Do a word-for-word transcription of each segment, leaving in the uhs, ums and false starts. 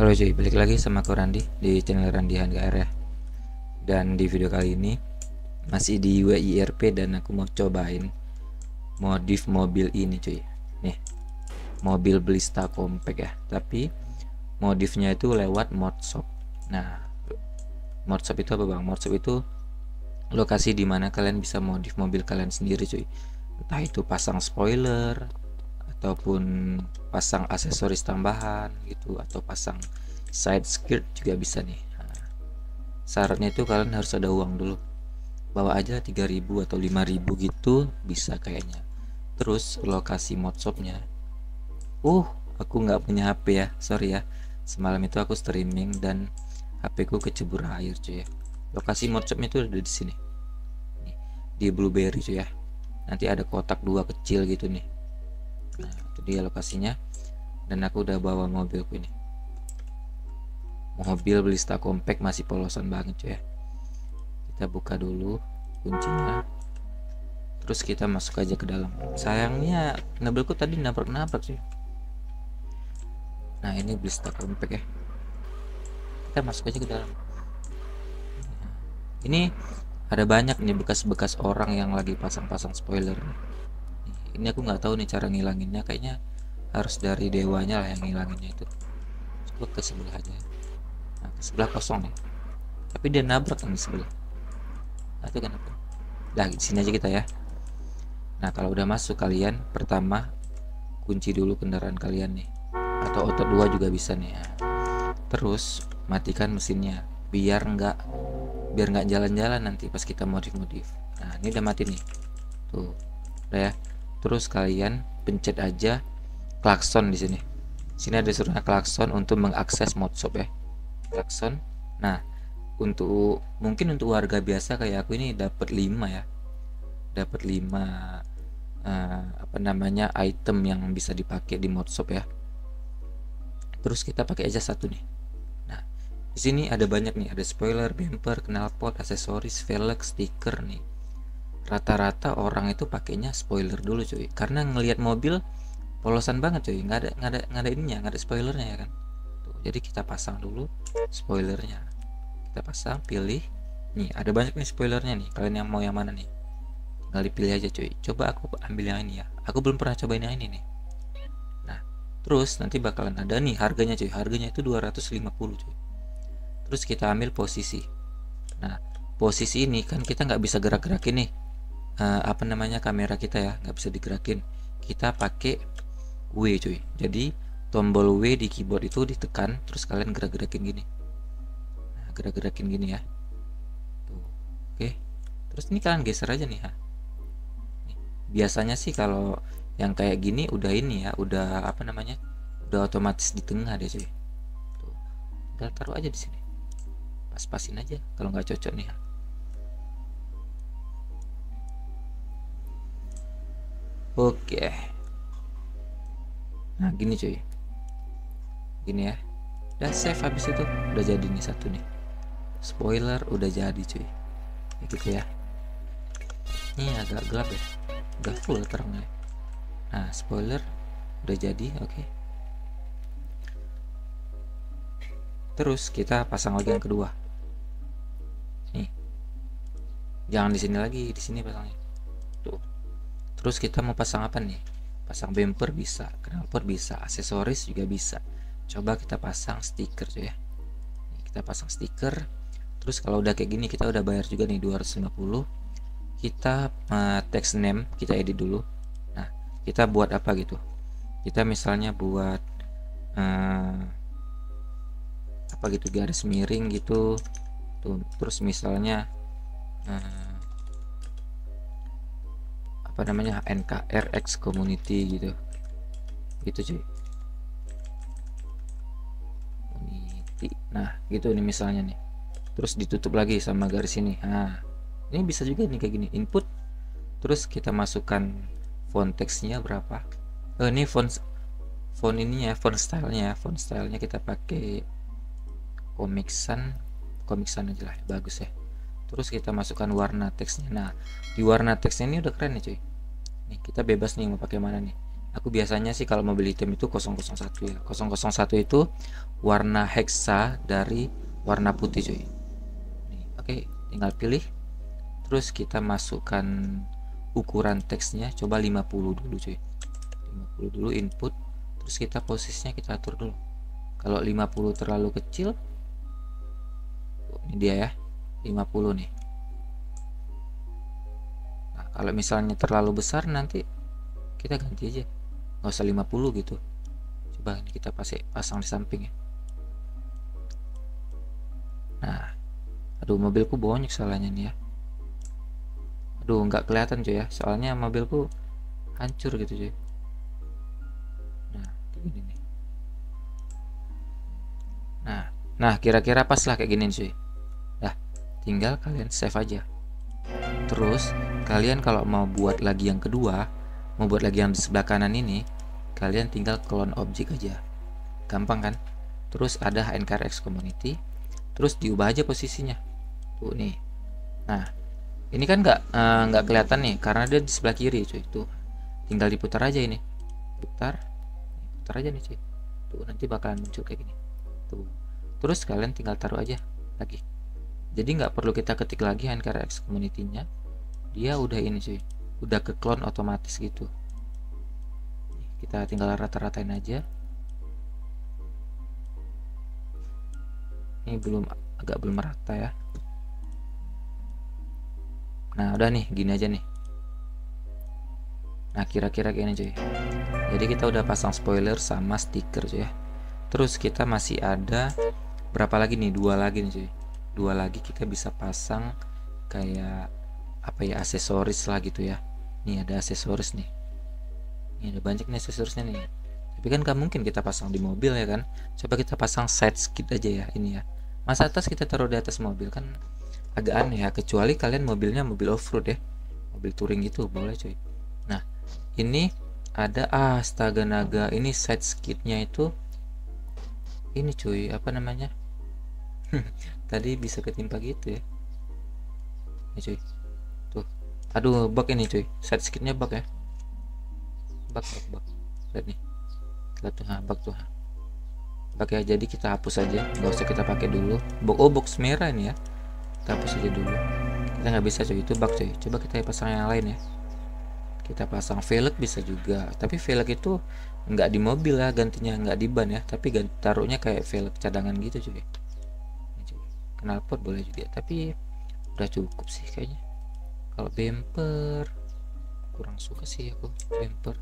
Halo cuy, balik lagi sama aku Randi di channel Randi H N K R ya. Dan di video kali ini masih di W I R P dan aku mau cobain modif mobil ini cuy. Nih, mobil Blista Compact ya. Tapi modifnya itu lewat modshop. Nah, modshop itu apa bang? Modshop itu lokasi dimana kalian bisa modif mobil kalian sendiri cuy. Entah itu pasang spoiler ataupun pasang aksesoris tambahan gitu, atau pasang side skirt juga bisa nih. Nah, syaratnya itu kalian harus ada uang dulu, bawa aja tiga ribu atau lima ribu gitu bisa kayaknya. Terus lokasi modshopnya, uh aku nggak punya H P ya, sorry ya, semalam itu aku streaming dan H P ku kecebur air cuy ya. Lokasi modshopnya itu ada di sini nih, di Blueberry cuy ya. Nanti ada kotak dua kecil gitu nih. Nah, itu dia lokasinya. Dan aku udah bawa mobilku ini, mobil Blista Compact, masih polosan banget cuy ya. Kita buka dulu kuncinya, terus kita masuk aja ke dalam. Sayangnya mobilku tadi nabrak-nabrak cuy. Nah, ini Blista Compact ya, kita masuk aja ke dalam. Ini ada banyak nih bekas-bekas orang yang lagi pasang-pasang spoiler. Ini aku nggak tahu nih cara ngilanginnya, kayaknya harus dari dewanya lah yang ngilanginnya itu. Coba ke sebelah aja. Nah, ke sebelah kosong nih, tapi dia nabrak yang di sebelah. Nah, itu kenapa? Dah, di sini aja kita ya. Nah, kalau udah masuk, kalian pertama kunci dulu kendaraan kalian nih, atau auto dua juga bisa nih ya. Terus matikan mesinnya biar nggak biar nggak jalan-jalan nanti pas kita modif-modif. Nah, ini udah mati nih tuh, udah ya. Terus kalian pencet aja klakson di sini. Sini ada suruhnya klakson untuk mengakses modshop ya. Klakson. Nah, untuk mungkin untuk warga biasa kayak aku ini dapat lima ya. Dapat lima uh, apa namanya item yang bisa dipakai di modshop ya. Terus kita pakai aja satu nih. Nah, di sini ada banyak nih, ada spoiler, bumper, knalpot, aksesoris, velg, stiker nih. Rata-rata orang itu pakainya spoiler dulu cuy, karena ngelihat mobil polosan banget cuy, nggak ada nggak ada nggak ada ininya, nggak ada spoilernya ya kan. Tuh, jadi kita pasang dulu spoilernya, kita pasang, pilih nih, ada banyak nih spoilernya nih. Kalian yang mau yang mana nih, tinggal dipilih aja cuy. Coba aku ambil yang ini ya, aku belum pernah cobain yang ini nih. Nah, terus nanti bakalan ada nih harganya cuy, harganya itu dua ratus lima puluh cuy. Terus kita ambil posisi. Nah, posisi ini kan kita nggak bisa gerak-gerakin nih, uh, apa namanya kamera kita ya, nggak bisa digerakin. Kita pakai W cuy. Jadi tombol W di keyboard itu ditekan, terus kalian gerak-gerakin gini. Nah, gerak-gerakin gini ya. Tuh. Oke. Terus ini kalian geser aja nih ha. Nih. Biasanya sih kalau yang kayak gini udah ini ya, udah apa namanya, udah otomatis di tengah deh cuy. Tuh. Tinggal taruh aja di sini. Pas-pasin aja kalau nggak cocok nih ha. Oke. Nah, gini cuy. Gini ya. Dan save, habis itu udah jadi nih satu nih. Spoiler udah jadi cuy. Ya gitu ya. Ini agak gelap ya. Udah full terangnya. Nah, spoiler udah jadi, oke. Okay. Terus kita pasang lagi yang kedua. Nih. Jangan di sini lagi, di sini pasangnya. Tuh. Terus kita mau pasang apa nih? Pasang bumper bisa, knalpot bisa, aksesoris juga bisa. Coba kita pasang stiker tuh ya. Kita pasang stiker. Terus kalau udah kayak gini, kita udah bayar juga nih dua ratus lima puluh. Kita uh, text name kita edit dulu. Nah, kita buat apa gitu? Kita misalnya buat uh, apa gitu, garis miring gitu. Tuh, terus misalnya uh, apa namanya N K R X community gitu gitu cuy, community. Nah gitu nih misalnya nih, terus ditutup lagi sama garis ini. Nah ini bisa juga nih kayak gini, input, terus kita masukkan font teksnya berapa. Oh, ini font font ini ya, font stylenya font stylenya kita pakai Comic Sans, Comic Sans aja lah, bagus ya. Terus kita masukkan warna teksnya. Nah, di warna teksnya ini udah keren nih cuy. Nih, kita bebas nih mau pakai mana nih. Aku biasanya sih kalau mobil item itu nol nol satu ya. nol nol satu itu warna hexa dari warna putih cuy. Nih, oke, tinggal pilih. Terus kita masukkan ukuran teksnya, coba lima puluh dulu cuy. lima puluh dulu input. Terus kita posisinya kita atur dulu. Kalau lima puluh terlalu kecil, ini dia ya, lima puluh nih. Nah, kalau misalnya terlalu besar nanti kita ganti aja, nggak usah lima puluh gitu. Coba ini kita pasang pasang di samping ya. Nah, aduh mobilku banyak salahnya nih ya. Aduh nggak kelihatan cuy ya, soalnya mobilku hancur gitu cuy. Nah gini nih. Nah, nah kira-kira pas lah kayak gini cuy. Nah, tinggal kalian save aja. Terus kalian kalau mau buat lagi yang kedua, mau buat lagi yang di sebelah kanan ini, kalian tinggal clone object aja, gampang kan? Terus ada H N K R X community, terus diubah aja posisinya tuh nih. Nah ini kan nggak eh, nggak kelihatan nih karena dia di sebelah kiri cuy. Tuh tinggal diputar aja ini, putar putar aja nih cuy. Tuh nanti bakalan muncul kayak gini tuh. Terus kalian tinggal taruh aja lagi, jadi nggak perlu kita ketik lagi H N K R X community-nya, dia udah ini cuy, udah ke clone otomatis gitu. Kita tinggal rata-ratain aja. Ini belum, agak belum merata ya. Nah udah nih, gini aja nih. Nah kira-kira kayak ini cuy. Jadi kita udah pasang spoiler sama stiker cuy ya. Terus kita masih ada berapa lagi nih, dua lagi nih cuy. Dua lagi kita bisa pasang kayak apa ya, aksesoris lah gitu ya. Nih ada aksesoris nih. Ini ada banyak nih aksesorisnya nih. Tapi kan gak mungkin kita pasang di mobil ya kan. Coba kita pasang side skid aja ya ini ya. Mas atas kita taruh di atas mobil kan agak aneh ya, kecuali kalian mobilnya mobil off-road ya, mobil touring gitu boleh cuy. Nah ini ada, ah astaga naga, ini side skidnya itu ini cuy, apa namanya tadi bisa ketimpa gitu ya. Ini cuy tuh, aduh bug ini cuy, side skidnya bug ya, bug bug bug lihat nih, lihat tuh, ha, bug tuh, ha. Bug ya, jadi kita hapus aja, nggak usah kita pakai dulu. Oh box merah ini ya, kita hapus aja dulu, kita nggak bisa cuy, itu bug cuy. Coba kita pasang yang lain ya, kita pasang velg bisa juga, tapi velg itu nggak di mobil ya, gantinya nggak di ban ya, tapi ganti, taruhnya kayak velg cadangan gitu cuy. Knalpot boleh juga, tapi udah cukup sih kayaknya. Kalau bumper kurang suka sih aku bumper.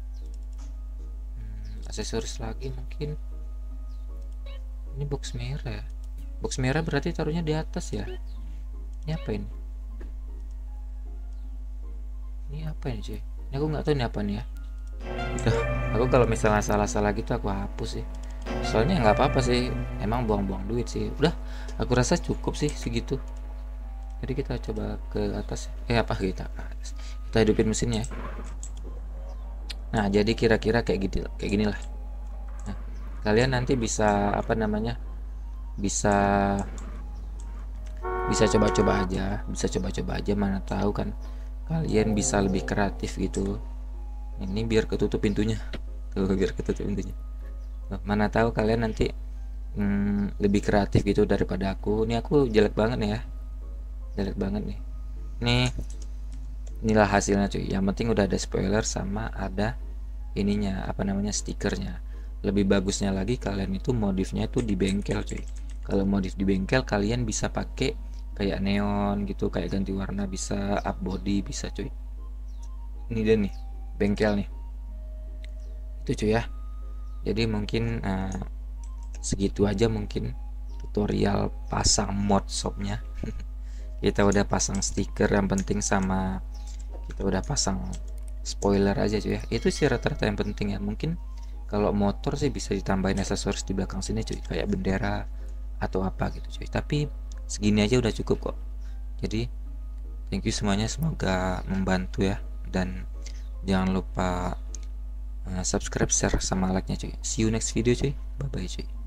hmm, aksesoris lagi mungkin ini box merah ya. Box merah berarti taruhnya di atas ya. Ini apa ini? Ini apa ini cuy? Ini aku nggak tahu ini apa nih ya. Udah, aku kalau misalnya salah-salah gitu aku hapus sih. Soalnya nggak apa-apa sih, emang buang-buang duit sih. Udah, aku rasa cukup sih segitu. Jadi kita coba ke atas. Eh apa kita ke atas? Kita hidupin mesinnya. Nah jadi kira-kira kayak gitu, kayak gini lah. Nah, kalian nanti bisa apa namanya? Bisa bisa coba-coba aja, bisa coba-coba aja, mana tahu kan kalian bisa lebih kreatif gitu. Ini biar ketutup pintunya. Tuh, biar ketutup pintunya. Nah, mana tahu kalian nanti hmm, lebih kreatif gitu daripada aku. Ini aku jelek banget nih ya, jelek banget nih. Nih, inilah hasilnya cuy. Yang penting udah ada spoiler sama ada ininya, apa namanya, stikernya. Lebih bagusnya lagi kalian itu modifnya itu di bengkel cuy. Kalau modif di bengkel kalian bisa pakai kayak neon gitu, kayak ganti warna, bisa up body bisa cuy. Ini dia nih bengkel nih, itu cuy ya. Jadi mungkin uh, segitu aja mungkin tutorial pasang mod shopnya. Kita udah pasang stiker yang penting, sama kita udah pasang spoiler aja cuy ya. Itu sih rata-rata yang penting ya. Mungkin kalau motor sih bisa ditambahin aksesoris di belakang sini cuy, kayak bendera atau apa gitu cuy. Tapi segini aja udah cukup kok. Jadi thank you semuanya, semoga membantu ya. Dan jangan lupa uh, subscribe, share sama like nya cuy. See you next video cuy. Bye bye cuy.